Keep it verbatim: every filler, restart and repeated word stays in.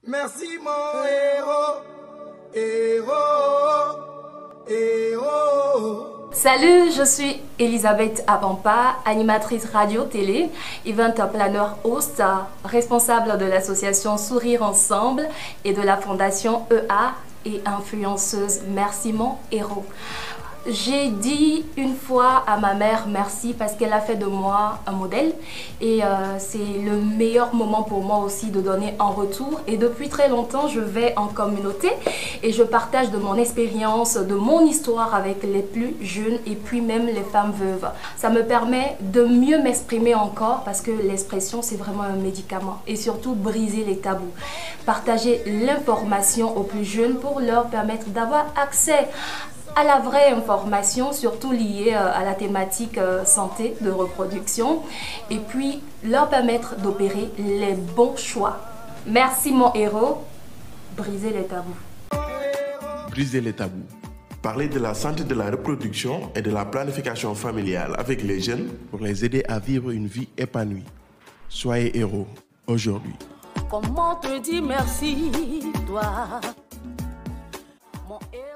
Merci mon héros, héros, héros. Salut, je suis Elisabeth Abampa, animatrice radio-télé, event planner host, responsable de l'association Sourire Ensemble et de la fondation E A et influenceuse Merci mon héros. J'ai dit une fois à ma mère merci parce qu'elle a fait de moi un modèle et euh, c'est le meilleur moment pour moi aussi de donner en retour. Et depuis très longtemps, je vais en communauté et je partage de mon expérience, de mon histoire avec les plus jeunes et puis même les femmes veuves. Ça me permet de mieux m'exprimer encore parce que l'expression c'est vraiment un médicament et surtout briser les tabous. Partager l'information aux plus jeunes pour leur permettre d'avoir accès à la vraie information, surtout liée à la thématique santé de reproduction, et puis leur permettre d'opérer les bons choix. Merci mon héros, briser les tabous. Briser les tabous. Parler de la santé de la reproduction et de la planification familiale avec les jeunes pour les aider à vivre une vie épanouie. Soyez héros aujourd'hui. Comment te dire merci, toi, mon héros?